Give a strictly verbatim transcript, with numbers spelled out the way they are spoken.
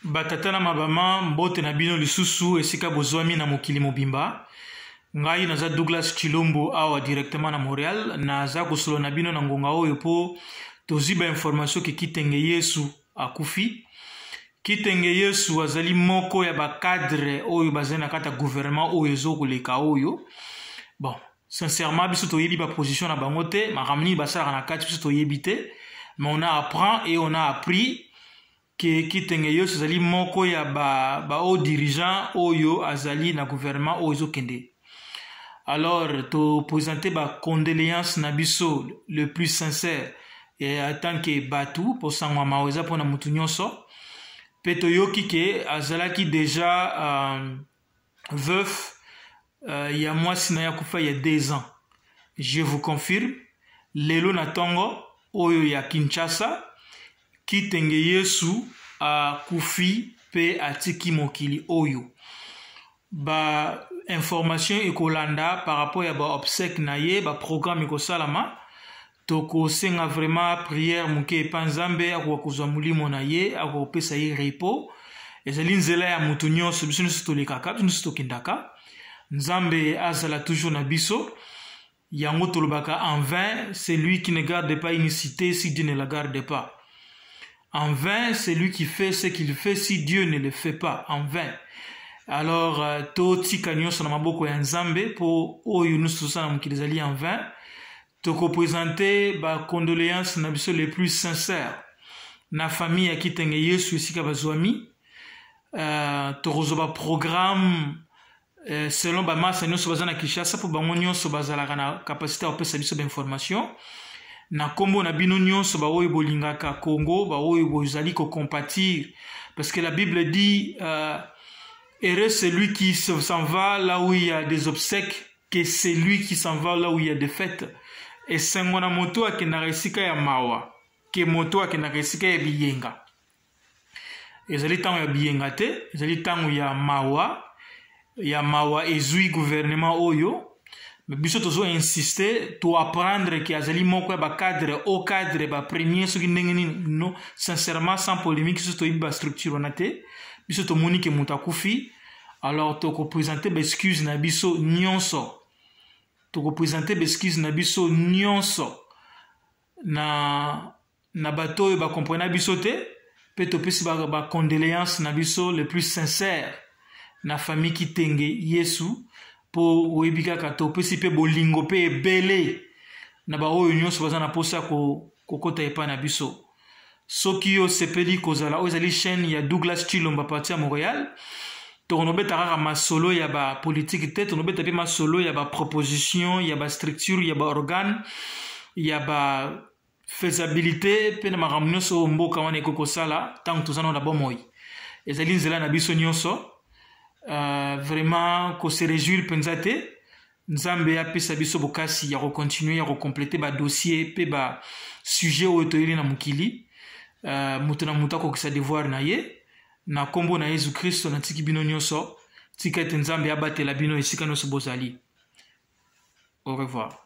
Batata na mabama mbote na bino lisusu esika bozwami na mokili mobimba. Ngai naza Douglas Chilombo awa directement na Montréal. Naza kosolo na bino na ngonga oyo po toziba information ke Kitenge Yesu akufi. Kitenge Yesu azali moko ya ba cadre oyo bazali na kata gouvernement oyo ezokoleka oyo. Bon, sincèrement biso toyebi ba position na bango te, makamni basala na kati biso toyebi te, mais on a appris et on a appris que Kitenge Yesu azali moko ya ba ba haut dirigeant oyo azali na gouvernement oyo ezokende. Alors to présenter ba condoléances na biso le plus sincère et en tant que batu pour sangwa maweza pona mutu nyonso. Peto yoki ke azalaki déjà euh, veuf euh, il y a moi sina ya kufa il y a deux ans. Je vous confirme lelo na tongo oyo ya Kinshasa Kitenge Yesu a kufi pe atiki mokili oyo. Ba information ekolanda par rapport à ba obsèque na ye ba programme ekosalama toko senga vraiment prière muke panzambe akwa kuzwa mulimo na ye akwa pesa ye repos ezali nzela ya mutu nyonso biso nyonso tolekaka biso nyonso tokendaka nzambe azala toujours na biso yango tolobaka en vain c'est lui qui ne garde pas une cité si Dieu ne la garde pas. En vain c'est lui qui fait ce qu'il fait si Dieu ne le fait pas. En vain. Alors to tika nyonso na maboko ya nzambe po oyo nyonso sana mukili ezali en vain. Toko présenter ba condoléances na biso les plus sincères na famille ya Kitenge Yesu esika bazwami. Euh, toko ba programme euh, selon ba massa nyonso bazana Kinshasa po bango nyonso bazalaka na capacité ya pesa biso d'information. Na kombo na bino nyonso ba oyo bolingaka Congo, ba oyo bozali ko compatir parce que la Bible dit euh, heureux celui qui s'en va là où il y a des obsèques que celui qui s'en va là où il y a des fêtes. Et sengona moto akendaka esika ya mawa ke moto akendaka esika ya biyenga. Ezali tango ya biyenga te, ezali tango ya mawa, ya mawa ezui gouvernement oyo. Mais biso tozo insister to apprendre que azali moko ya ba cadre au cadre ba premier soki ndenge nini no sincèrement sans polémique biso to iba structure na te. Biso to moni ke moto akufi. Alors to ko présenter ba excuse na biso nyonso. To représenter beskis na biso nyonso na na bato ba comprendre biso te pe to pesi ba, ba condoléances na biso le plus sincère na famille Kitenge Yesu po webika ka to pesi pe bolingo pe ebele na ba oyo nyonso bazana posa ko kokota epa na biso soki yo sepeli kozala ozali chaîne ya Douglas Chilombo parti à Montréal. Tonobeta rara ma solo ya ba politique tête tonobeta pe ma solo ya ba proposition ya ba structure ya ba organe ya ba faisabilité pe na makamno so mboka wana ekoko sala tant tozana na bomoi ezali nzela na biso nyonso euh, vraiment ko se réjouir pensate nzambe ya pesa biso bokasi ya recontinuer ya recompléter ba dossier pe ba sujet o toyeli na mukili euh, mutu na mutu ko sa devoir na ye na kombo na Yesu Kristo na tiki bino nyonso tika ete nzambe abatela bino esika nyonso bozali. Au revoir.